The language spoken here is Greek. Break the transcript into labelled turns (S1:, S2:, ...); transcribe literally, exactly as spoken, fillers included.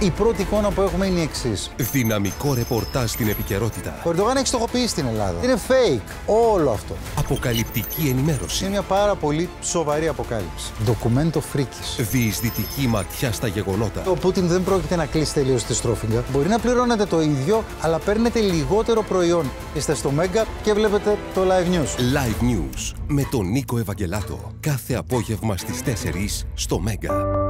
S1: Η πρώτη εικόνα που έχουμε είναι η εξής.
S2: Δυναμικό ρεπορτάζ στην επικαιρότητα.
S1: Ο Ερντογάν έχει στοχοποιήσει την Ελλάδα. Είναι fake όλο αυτό.
S2: Αποκαλυπτική ενημέρωση.
S1: Είναι μια πάρα πολύ σοβαρή αποκάλυψη. Ντοκουμέντο φρίκης.
S2: Διεισδυτική ματιά στα γεγονότα.
S1: Ο Πούτιν δεν πρόκειται να κλείσει τελείως τη στρόφιγγα. Μπορεί να πληρώνετε το ίδιο, αλλά παίρνετε λιγότερο προϊόν. Είστε στο Μέγκα και βλέπετε το Live News.
S2: Live News με τον Νίκο Ευαγγελάτο. Κάθε απόγευμα στις τέσσερις στο Μέγκα.